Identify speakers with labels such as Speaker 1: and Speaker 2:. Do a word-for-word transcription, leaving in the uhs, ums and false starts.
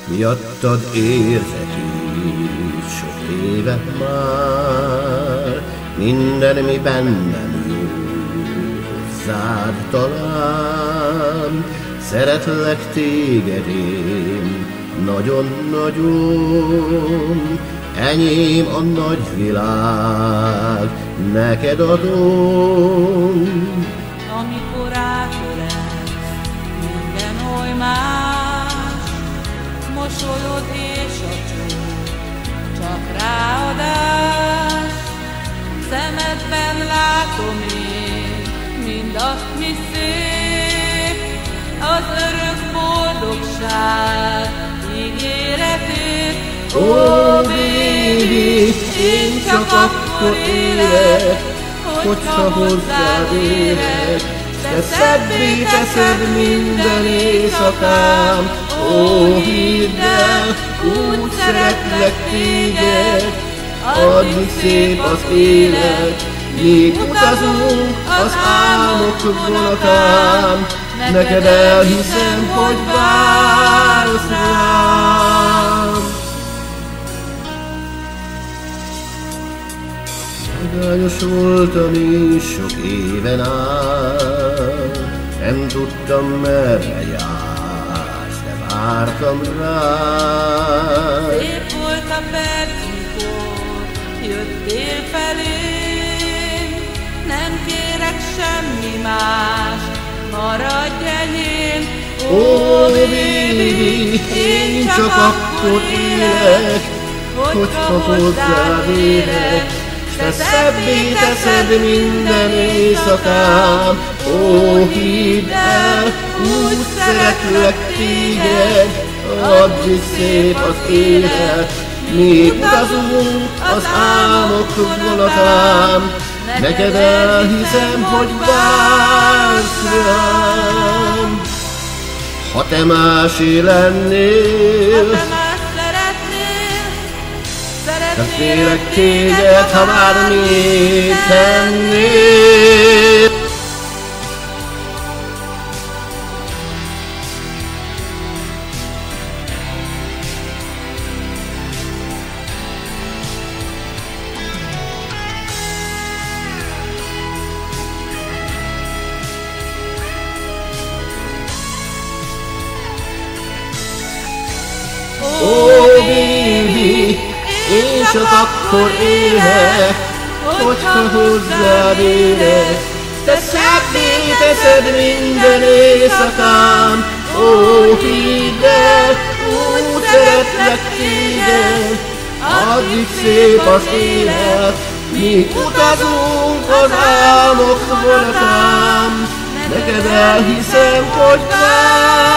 Speaker 1: miattad érzek így sok évet már, minden, mi bennem jó, hozzád talán. Szeretlek téged én, nagyon-nagyon, enyém a nagy világ, neked adom.
Speaker 2: Amikor átölelsz, minden oly más, mosolyod és a csók, csak ráadás. Szemedben látom én mindazt, mi szép, az örök boldogság ígéretét.
Speaker 1: Ó, baby, én csak akkor élek, hogyha hozzád érek. Te szebbé teszed minden éjszakám. Ó, hidd el, úgy szeretlek téged, addig szép az élet. Míg utazunk az álmok vonatán, neked elhiszem, hogy vársz rám. Magányos voltam én sok éven át, nem tudtam merre jársz, de vártam rád.
Speaker 2: Szép volt a perc, mikor jöttél felém, nem kérek semmi más, maradj enyém.
Speaker 1: Ó, baby, én csak akkor élek, hogyha hozzád érek. Te szebbé teszed minden éjszakám. Ó, hidd el, úgy szeretlek téged, addig szép az élet. Míg utazunk az álmok vonatán, neked elhiszem, hogy vársz rám. Ha te másé lennél,
Speaker 2: Ha te más szeretnél,
Speaker 1: nem
Speaker 2: szeretnélek
Speaker 1: félek téged, ha bármit tennél. Ó, baby, én csak akkor élek, hogyha hozzád érek. Te szebbé teszed minden éjszakám. Ó, hidd el, úgy szeretlek téged, addig szép az élet. Míg utazunk az álmok vonatán, neked elhiszem, hogy vársz.